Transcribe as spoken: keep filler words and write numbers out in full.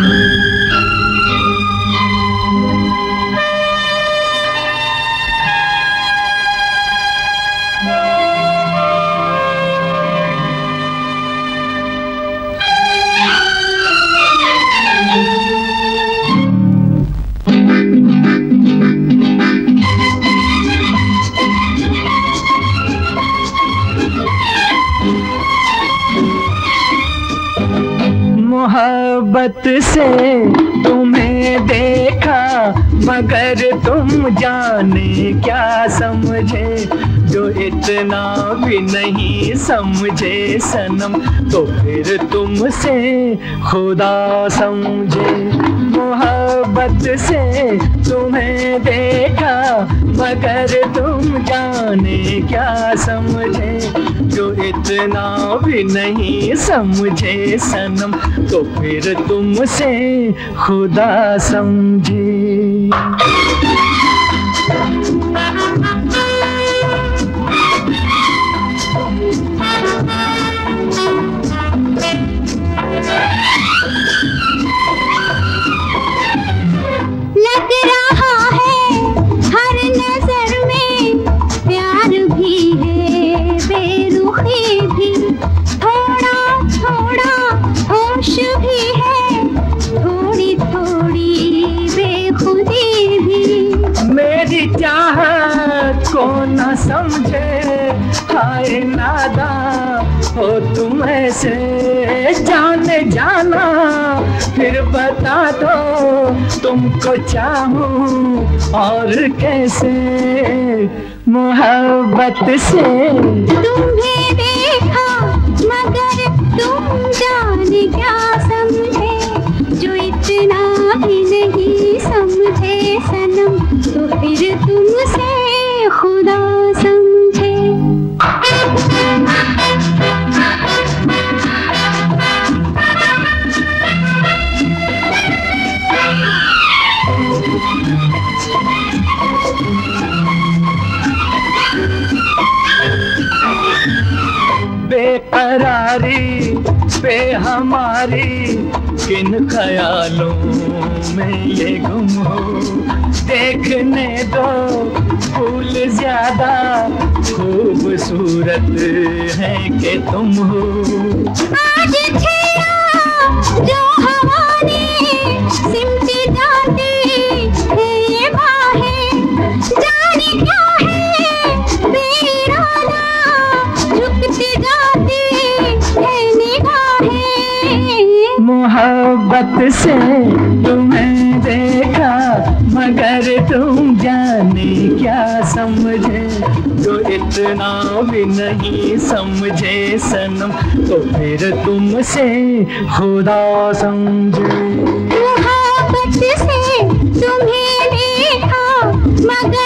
मोहब्बत से तुम्हें देखा मगर तुम जाने क्या समझे, जो इतना भी नहीं समझे सनम तो फिर तुमसे खुदा समझे। मोहब्बत से तुम्हें देखा मगर तुम जाने क्या समझे, जो इतना भी नहीं समझे सनम तो फिर तुमसे खुदा समझे। लग रहा है हर नजर में प्यार भी है बेरुखी भी, थोड़ा थोड़ा होश भी है थोड़ी थोड़ी बेखुदी भी। मेरी चाहत को न समझे हाय नादा हो तुम ऐसे, जाने जाना फिर बता दो तुमको चाहूं और कैसे। मोहब्बत से तुम्हें देखा मगर तुम जाने क्या समझे, जो इतना भी नहीं समझे सनम तो फिर तुमसे खुदा समझे। बेकरारी पे हमारी किन ख्यालों में ये गुम हो, देखने दो फूल ज्यादा खूबसूरत है कि तुम हो। आज छेड़ा जो हवा ने सिमटी जाती है ये बाहें, जाने क्या है बेइरादा झुकती जाती है निगाहें। मोहब्बत से तुम्हें देखा मगर तुम जाने क्या समझे, जो इतना भी नहीं समझे सनम तो फिर तुमसे खुदा समझे। मोहब्बत से तुम्हें देखा मगर